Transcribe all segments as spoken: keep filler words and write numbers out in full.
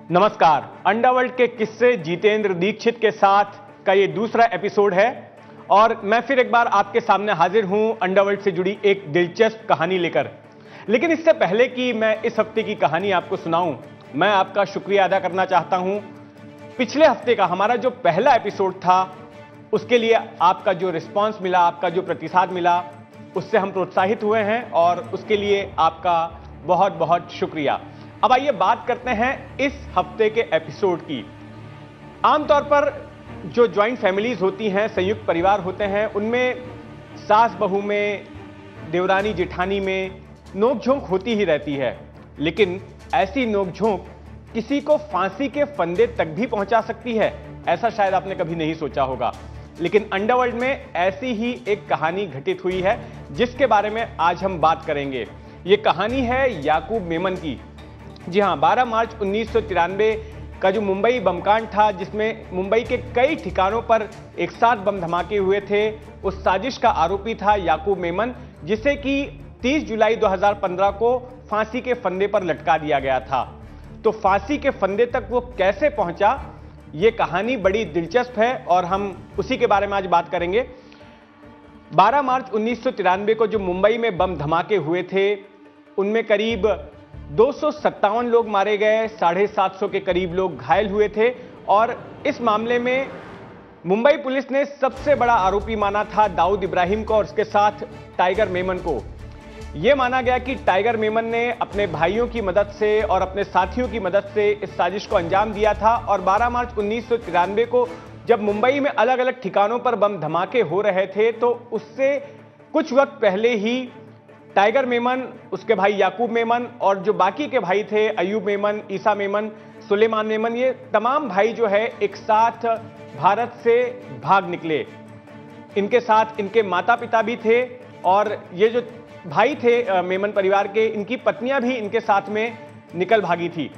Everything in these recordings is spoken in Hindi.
नमस्कार। अंडरवर्ल्ड के किस्से जितेंद्र दीक्षित के साथ का ये दूसरा एपिसोड है और मैं फिर एक बार आपके सामने हाजिर हूं अंडरवर्ल्ड से जुड़ी एक दिलचस्प कहानी लेकर। लेकिन इससे पहले कि मैं इस हफ्ते की कहानी आपको सुनाऊं, मैं आपका शुक्रिया अदा करना चाहता हूं। पिछले हफ्ते का हमारा जो पहला एपिसोड था, उसके लिए आपका जो रिस्पॉन्स मिला, आपका जो प्रतिसाद मिला, उससे हम प्रोत्साहित हुए हैं और उसके लिए आपका बहुत बहुत शुक्रिया। अब आइए बात करते हैं इस हफ्ते के एपिसोड की। आमतौर पर जो ज्वाइंट फैमिलीज होती हैं, संयुक्त परिवार होते हैं, उनमें सास बहू में, देवरानी जेठानी में नोकझोंक होती ही रहती है। लेकिन ऐसी नोकझोंक किसी को फांसी के फंदे तक भी पहुंचा सकती है, ऐसा शायद आपने कभी नहीं सोचा होगा। लेकिन अंडरवर्ल्ड में ऐसी ही एक कहानी घटित हुई है जिसके बारे में आज हम बात करेंगे। ये कहानी है याकूब मेमन की। जी हां, बारह मार्च उन्नीस सौ तिरानवे का जो मुंबई बमकांड था, जिसमें मुंबई के कई ठिकानों पर एक साथ बम धमाके हुए थे, उस साजिश का आरोपी था याकूब मेमन, जिसे कि तीस जुलाई दो हज़ार पंद्रह को फांसी के फंदे पर लटका दिया गया था। तो फांसी के फंदे तक वो कैसे पहुंचा, ये कहानी बड़ी दिलचस्प है और हम उसी के बारे में आज बात करेंगे। बारह मार्च उन्नीस सौ तिरानवे को जो मुंबई में बम धमाके हुए थे, उनमें करीब दो सौ सत्तावन लोग मारे गए, साढ़े सात सौ के करीब लोग घायल हुए थे। और इस मामले में मुंबई पुलिस ने सबसे बड़ा आरोपी माना था दाऊद इब्राहिम को और उसके साथ टाइगर मेमन को। यह माना गया कि टाइगर मेमन ने अपने भाइयों की मदद से और अपने साथियों की मदद से इस साजिश को अंजाम दिया था। और बारह मार्च उन्नीस सौ तिरानवे को जब मुंबई में अलग अलग ठिकानों पर बम धमाके हो रहे थे, तो उससे कुछ वक्त पहले ही टाइगर मेमन, उसके भाई याकूब मेमन और जो बाकी के भाई थे, अयूब मेमन, ईसा मेमन, सुलेमान मेमन, ये तमाम भाई जो है एक साथ भारत से भाग निकले। इनके साथ इनके माता पिता भी थे और ये जो भाई थे मेमन परिवार के, इनकी पत्नियां भी इनके साथ में निकल भागी थी।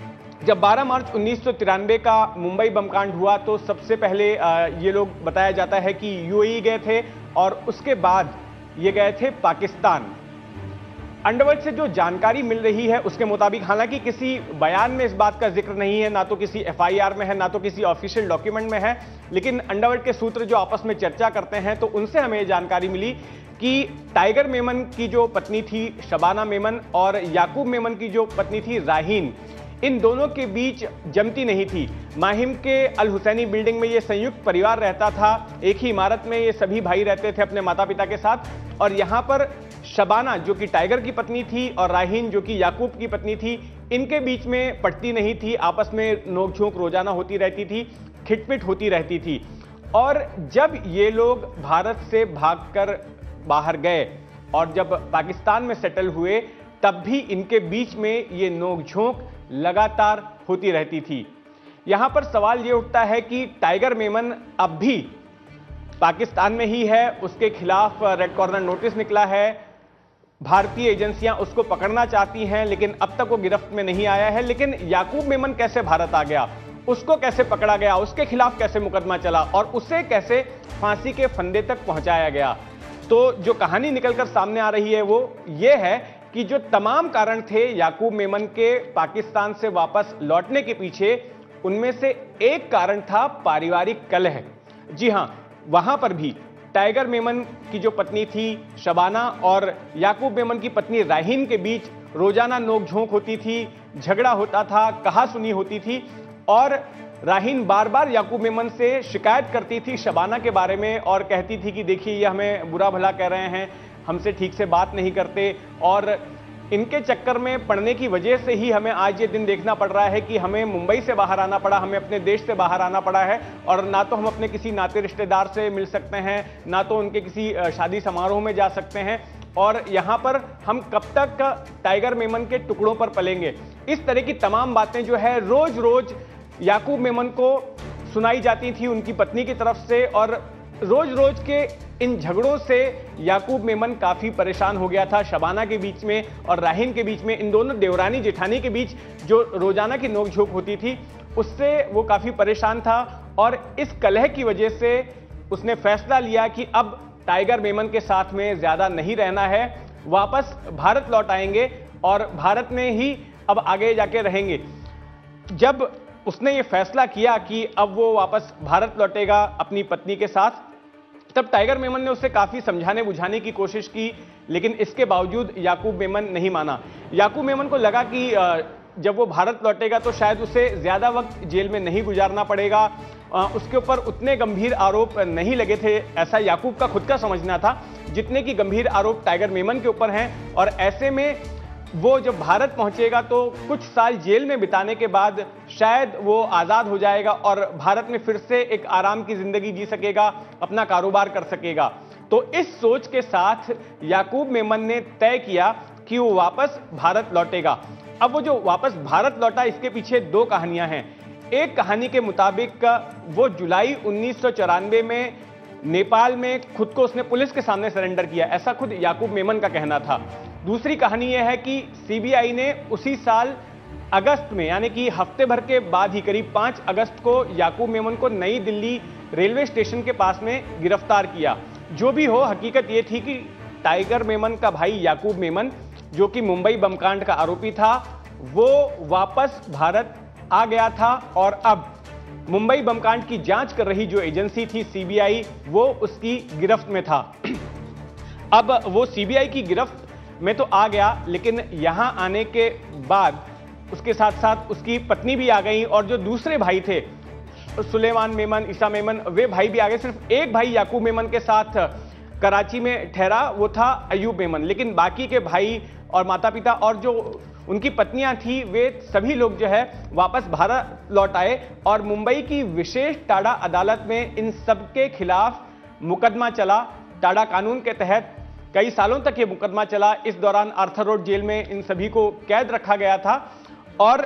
जब बारह मार्च उन्नीस सौ तिरानवे का मुंबई बमकांड हुआ, तो सबसे पहले ये लोग बताया जाता है कि यूएई गए थे और उसके बाद ये गए थे पाकिस्तान। अंडरवर्ल्ड से जो जानकारी मिल रही है उसके मुताबिक, हालांकि किसी बयान में इस बात का जिक्र नहीं है, ना तो किसी एफआईआर में है, ना तो किसी ऑफिशियल डॉक्यूमेंट में है, लेकिन अंडरवर्ल्ड के सूत्र जो आपस में चर्चा करते हैं, तो उनसे हमें ये जानकारी मिली कि टाइगर मेमन की जो पत्नी थी शबाना मेमन और याकूब मेमन की जो पत्नी थी राहीन, इन दोनों के बीच जमती नहीं थी। माहिम के अल हुसैनी बिल्डिंग में ये संयुक्त परिवार रहता था, एक ही इमारत में ये सभी भाई रहते थे अपने माता पिता के साथ। और यहाँ पर शबाना जो कि टाइगर की पत्नी थी और राहीन जो कि याकूब की पत्नी थी, इनके बीच में पटती नहीं थी, आपस में नोकझोंक रोजाना होती रहती थी, खिटपिट होती रहती थी। और जब ये लोग भारत से भागकर बाहर गए और जब पाकिस्तान में सेटल हुए, तब भी इनके बीच में ये नोकझोंक लगातार होती रहती थी। यहां पर सवाल ये उठता है कि टाइगर मेमन अब भी पाकिस्तान में ही है, उसके खिलाफ रेड कॉर्नर नोटिस निकला है, भारतीय एजेंसियां उसको पकड़ना चाहती हैं, लेकिन अब तक वो गिरफ्त में नहीं आया है। लेकिन याकूब मेमन कैसे भारत आ गया, उसको कैसे पकड़ा गया, उसके खिलाफ कैसे मुकदमा चला और उसे कैसे फांसी के फंदे तक पहुंचाया गया। तो जो कहानी निकलकर सामने आ रही है वो ये है कि जो तमाम कारण थे याकूब मेमन के पाकिस्तान से वापस लौटने के पीछे, उनमें से एक कारण था पारिवारिक कलह। जी हां, वहां पर भी टाइगर मेमन की जो पत्नी थी शबाना और याकूब मेमन की पत्नी राहीन के बीच रोजाना नोकझोंक होती थी, झगड़ा होता था, कहासुनी होती थी। और राहीन बार बार याकूब मेमन से शिकायत करती थी शबाना के बारे में और कहती थी कि देखिए ये हमें बुरा भला कह रहे हैं, हमसे ठीक से बात नहीं करते और इनके चक्कर में पड़ने की वजह से ही हमें आज ये दिन देखना पड़ रहा है कि हमें मुंबई से बाहर आना पड़ा, हमें अपने देश से बाहर आना पड़ा है और ना तो हम अपने किसी नाते रिश्तेदार से मिल सकते हैं, ना तो उनके किसी शादी समारोह में जा सकते हैं और यहाँ पर हम कब तक टाइगर मेमन के टुकड़ों पर पलेंगे। इस तरह की तमाम बातें जो है रोज रोज याकूब मेमन को सुनाई जाती थी उनकी पत्नी की तरफ से और रोज रोज के इन झगड़ों से याकूब मेमन काफी परेशान हो गया था। शबाना के बीच में और राहीन के बीच में, इन दोनों देवरानी जेठानी के बीच जो रोजाना की नोकझोंक होती थी, उससे वो काफी परेशान था और इस कलह की वजह से उसने फैसला लिया कि अब टाइगर मेमन के साथ में ज्यादा नहीं रहना है, वापस भारत लौट आएंगे और भारत में ही अब आगे जाके रहेंगे। जब उसने ये फैसला किया कि अब वो वापस भारत लौटेगा अपनी पत्नी के साथ, तब टाइगर मेमन ने उसे काफी समझाने बुझाने की कोशिश की, लेकिन इसके बावजूद याकूब मेमन नहीं माना। याकूब मेमन को लगा कि जब वो भारत लौटेगा तो शायद उसे ज्यादा वक्त जेल में नहीं गुजारना पड़ेगा, उसके ऊपर उतने गंभीर आरोप नहीं लगे थे, ऐसा याकूब का खुद का समझना था, जितने की गंभीर आरोप टाइगर मेमन के ऊपर हैं। और ऐसे में वो जब भारत पहुंचेगा तो कुछ साल जेल में बिताने के बाद शायद वो आजाद हो जाएगा और भारत में फिर से एक आराम की जिंदगी जी सकेगा, अपना कारोबार कर सकेगा। तो इस सोच के साथ याकूब मेमन ने तय किया कि वो वापस भारत लौटेगा। अब वो जो वापस भारत लौटा, इसके पीछे दो कहानियां हैं। एक कहानी के मुताबिक वो जुलाई उन्नीस सौ चौरानवे में नेपाल में खुद को उसने पुलिस के सामने सरेंडर किया, ऐसा खुद याकूब मेमन का कहना था। दूसरी कहानी यह है कि सीबीआई ने उसी साल अगस्त में, यानी कि हफ्ते भर के बाद ही, करीब पाँच अगस्त को याकूब मेमन को नई दिल्ली रेलवे स्टेशन के पास में गिरफ्तार किया। जो भी हो, हकीकत यह थी कि टाइगर मेमन का भाई याकूब मेमन, जो कि मुंबई बमकांड का आरोपी था, वो वापस भारत आ गया था और अब मुंबई बमकांड की जांच कर रही जो एजेंसी थी सीबीआई, वो उसकी गिरफ्त में था। अब वो सीबीआई की गिरफ्त में तो आ गया, लेकिन यहां आने के बाद उसके साथ साथ उसकी पत्नी भी आ गई और जो दूसरे भाई थे, सुलेमान मेमन, ईसा मेमन, वे भाई भी आ गए। सिर्फ एक भाई याकूब मेमन के साथ कराची में ठहरा, वो था अयूब मेमन, लेकिन बाकी के भाई और माता पिता और जो उनकी पत्नियां थी, वे सभी लोग जो है वापस भारत लौट आए और मुंबई की विशेष टाडा अदालत में इन सबके खिलाफ मुकदमा चला। टाडा कानून के तहत कई सालों तक ये मुकदमा चला। इस दौरान आर्थर रोड जेल में इन सभी को कैद रखा गया था और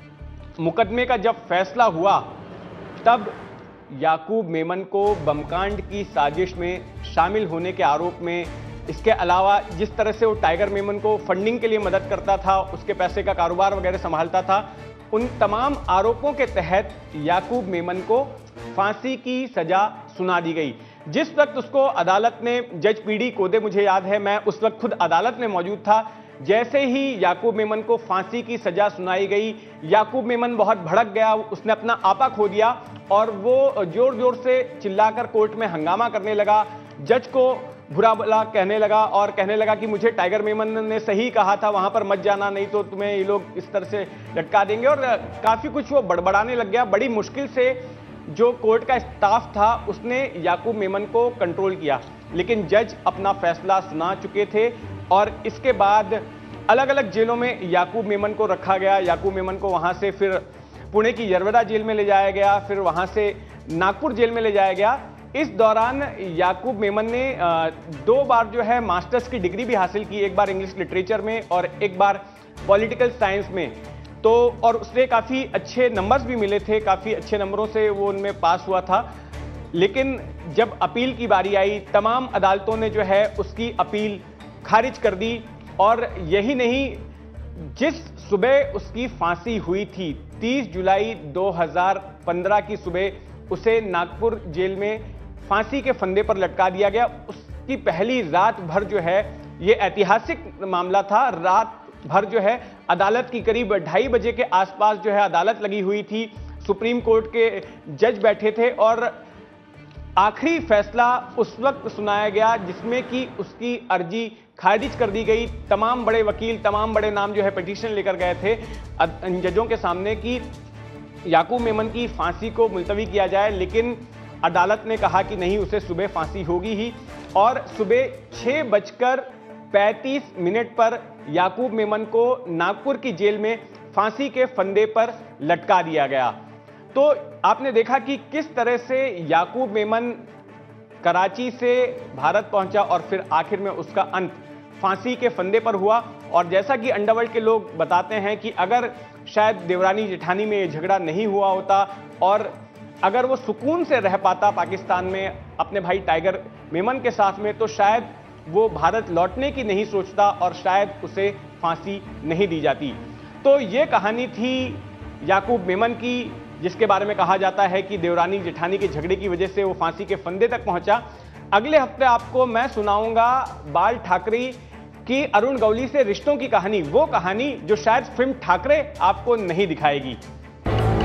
मुकदमे का जब फैसला हुआ तब याकूब मेमन को बमकांड की साजिश में शामिल होने के आरोप में, इसके अलावा जिस तरह से वो टाइगर मेमन को फंडिंग के लिए मदद करता था, उसके पैसे का कारोबार वगैरह संभालता था, उन तमाम आरोपों के तहत याकूब मेमन को फांसी की सजा सुना दी गई। जिस वक्त उसको अदालत ने, जज पीडी कोदे, मुझे याद है, मैं उस वक्त खुद अदालत में मौजूद था, जैसे ही याकूब मेमन को फांसी की सजा सुनाई गई, याकूब मेमन बहुत भड़क गया, उसने अपना आपा खो दिया और वो जोर जोर से चिल्लाकर कोर्ट में हंगामा करने लगा, जज को बुरा भला कहने लगा और कहने लगा कि मुझे टाइगर मेमन ने सही कहा था, वहां पर मत जाना, नहीं तो तुम्हें ये लोग इस तरह से लटका देंगे, और काफी कुछ वो बड़बड़ाने लग गया। बड़ी मुश्किल से जो कोर्ट का स्टाफ था उसने याकूब मेमन को कंट्रोल किया, लेकिन जज अपना फैसला सुना चुके थे और इसके बाद अलग अलग जेलों में याकूब मेमन को रखा गया। याकूब मेमन को वहां से फिर पुणे की यरवदा जेल में ले जाया गया, फिर वहां से नागपुर जेल में ले जाया गया। इस दौरान याकूब मेमन ने दो बार जो है मास्टर्स की डिग्री भी हासिल की, एक बार इंग्लिश लिटरेचर में और एक बार पॉलिटिकल साइंस में। तो और उससे काफ़ी अच्छे नंबर्स भी मिले थे, काफ़ी अच्छे नंबरों से वो उनमें पास हुआ था। लेकिन जब अपील की बारी आई, तमाम अदालतों ने जो है उसकी अपील खारिज कर दी और यही नहीं, जिस सुबह उसकी फांसी हुई थी, तीस जुलाई दो हज़ार पंद्रह की सुबह उसे नागपुर जेल में फांसी के फंदे पर लटका दिया गया। उसकी पहली रात भर जो है, ये ऐतिहासिक मामला था, रात भर जो है अदालत की करीब ढाई बजे के आसपास जो है अदालत लगी हुई थी, सुप्रीम कोर्ट के जज बैठे थे और आखिरी फैसला उस वक्त सुनाया गया जिसमें कि उसकी अर्जी खारिज कर दी गई। तमाम बड़े वकील, तमाम बड़े नाम जो है पिटीशन लेकर गए थे जजों के सामने कि याकूब मेमन की फांसी को मुलतवी किया जाए, लेकिन अदालत ने कहा कि नहीं, उसे सुबह फांसी होगी ही और सुबह छह बजकर पैंतीस मिनट पर याकूब मेमन को नागपुर की जेल में फांसी के फंदे पर लटका दिया गया। तो आपने देखा कि किस तरह से याकूब मेमन कराची से भारत पहुंचा और फिर आखिर में उसका अंत फांसी के फंदे पर हुआ। और जैसा कि अंडरवर्ल्ड के लोग बताते हैं कि अगर शायद देवरानी जेठानी में ये झगड़ा नहीं हुआ होता और अगर वो सुकून से रह पाता पाकिस्तान में अपने भाई टाइगर मेमन के साथ में, तो शायद वो भारत लौटने की नहीं सोचता और शायद उसे फांसी नहीं दी जाती। तो ये कहानी थी याकूब मेमन की, जिसके बारे में कहा जाता है कि देवरानी जेठानी के झगड़े की वजह से वो फांसी के फंदे तक पहुंचा। अगले हफ्ते आपको मैं सुनाऊंगा बाल ठाकरे की अरुण गौली से रिश्तों की कहानी, वो कहानी जो शायद फिल्म ठाकरे आपको नहीं दिखाएगी। हैं।